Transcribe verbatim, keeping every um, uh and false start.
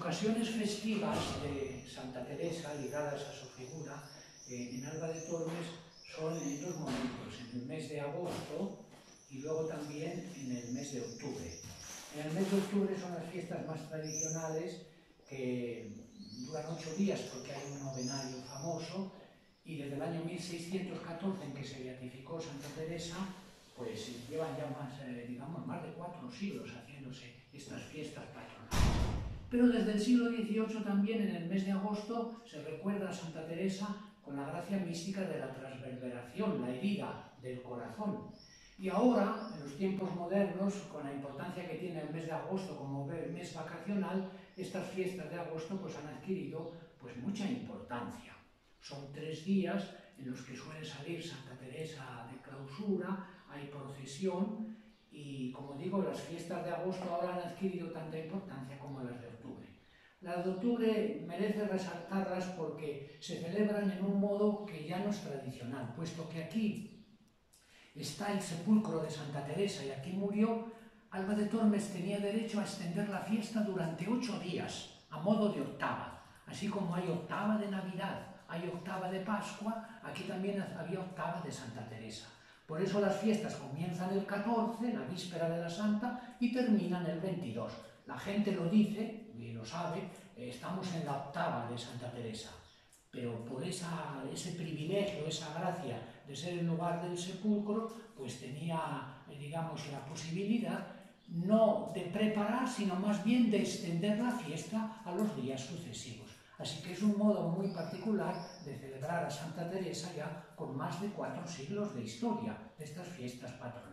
ocasiones festivas de Santa Teresa ligadas a su figura eh, en Alba de Tormes son en dos momentos, en el mes de agosto y luego también en el mes de octubre. En el mes de octubre son las fiestas más tradicionales que duran ocho días porque hay un novenario famoso y desde el año mil seiscientos catorce en que se beatificó Santa Teresa, pues llevan ya más, eh, digamos, más de cuatro siglos haciéndose estas fiestas patronales. Pero desde el siglo dieciocho también en el mes de agosto se recuerda a Santa Teresa con la gracia mística de la transverberación, la herida del corazón. Y ahora, en los tiempos modernos, con la importancia que tiene el mes de agosto como mes vacacional, estas fiestas de agosto pues, han adquirido pues, mucha importancia. Son tres días en los que suele salir Santa Teresa de clausura, hay procesión y, como digo, las fiestas de agosto ahora han adquirido tanta importancia como las de octubre. Las de octubre merece resaltarlas porque se celebran en un modo que ya no es tradicional, puesto que aquí está el sepulcro de Santa Teresa y aquí murió. Alba de Tormes tenía derecho a extender la fiesta durante ocho días, a modo de octava. Así como hay octava de Navidad, hay octava de Pascua, aquí también había octava de Santa Teresa. Por eso las fiestas comienzan el catorce, la víspera de la Santa, y terminan el veintidós. La gente lo dice, y lo sabe, estamos en la octava de Santa Teresa. Pero por esa, ese privilegio, esa gracia de ser el lugar del sepulcro, pues tenía, digamos, la posibilidad no de preparar, sino más bien de extender la fiesta a los días sucesivos. Así que es un modo muy particular de celebrar a Santa Teresa ya con más de cuatro siglos de historia de estas fiestas patronales.